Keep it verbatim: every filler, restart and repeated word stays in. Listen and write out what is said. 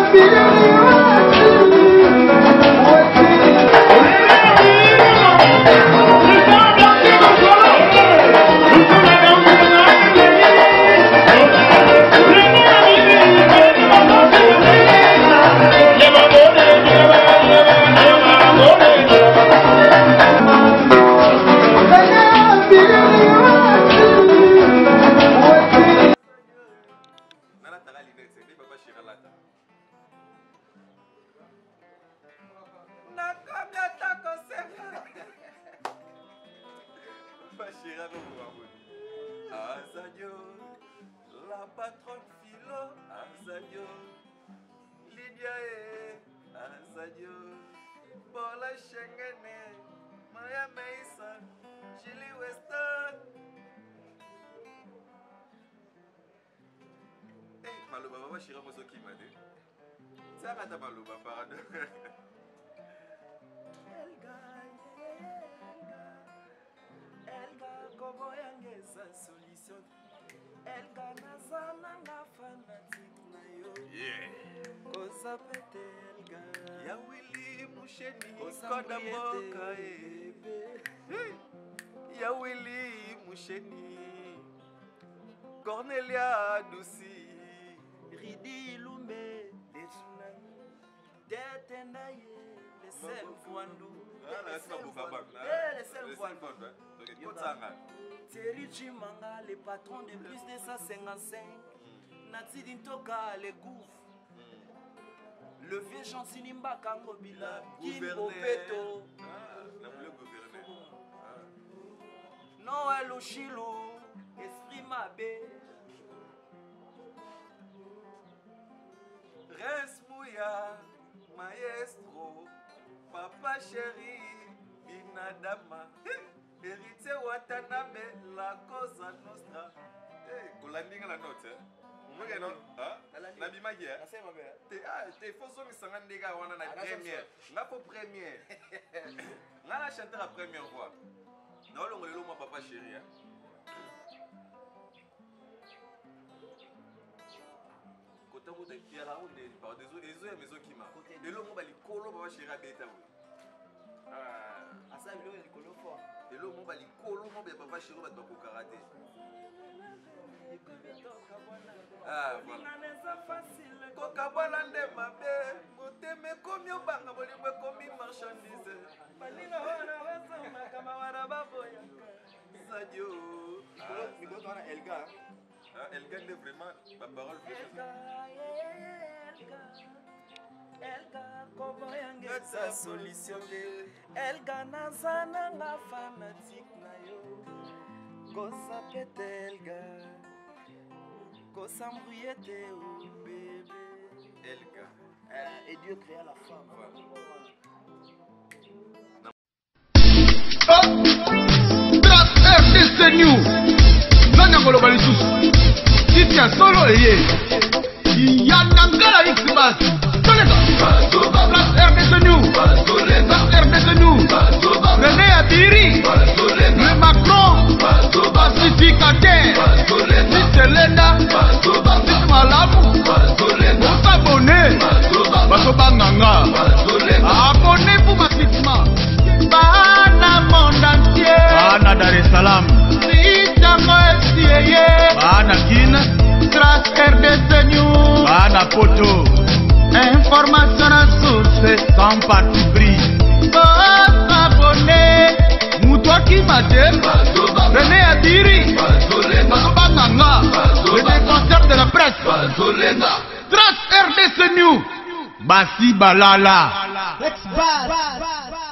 La patronne Philo, Azadio, Lydia et Azadio, Paula Schengene, Maya Mason, Julie Weston. Hey, Malouba, Baba Chira Mosoki m'a dit. Ça va ta Malouba, pardon. Elga, Elga, comment y sa solution? Elga nazana nga fanatique na yo. Yeah. Kosa pete Elga. Ya Willy Musheni koda mboka ebe. Ya Willy Musheni. Cornelia Douci. Ridi Lumbe. Les tsunamis. Detendaye. Les sel Fouandou. Les sel Fouandou. Thierry Chimanga, les patrons de plus de cent cinquante-cinq. Nati Dintoka, les gouffres. Le vieux Chansinimba Kangobila, Kim Opeto. Le gouverneur. Noël Ochilo, Esprit Mabé. Resmouya, Maestro, Papa Chéri, Binadama. Héritier Watanabe, la cosa nostra. Eh, Kolandinga la note. Mwenye non? Ah? Nabi magia. Ase mabe. Te ah, te foso mi sanga ndega wana na première. Na po première. Na la chanter la première fois. Na olongo lelo mo papa chéri. Kota ko te kiala o de par des eaux des eaux maison qui m'a. Lelo mo bali kolo papa chéri abeta wo. Ah, asa bilo ni kolo fort. Et là, on va les colons, on va pas chérir, on va pas karaté. Ah, voilà. Kokabwana nde mabe, moteme komi obanga bolimwe komi marchandise. Balinga wana wasoma kama wana baboya. Sadio. Nico tona Elga. Ah, Elga est vraiment ma parole. Elga, Elga, comment yanga sa solution de Elga nazana nga fanatique na yo. Kosa pete Elga. Kosa mbrouillete oh bébé. Elga. Euh, et Dieu créa la femme. Voilà. R D C News. Nanya ngolo lisusu. Titia solo eye. Yanangala X-Bass. Place R D C News. Place R D C News. René Adiri. Le Macron. Pacificateur. Tite Lenda. Tite Malamu. Vous abonnez. Baso Banganga. Abonnez-vous massivement. Bana monde entier. Bana Dar es Salaam. Bana Guinée. Trace R D C News. Bana Poto. Information à source sans parti pris. Oh, abonné. Moutoua qui m'a dit. René Adiri. Baso Banganga. Le défenseur de la presse. Trace R D C News. Bassi Balala. Let's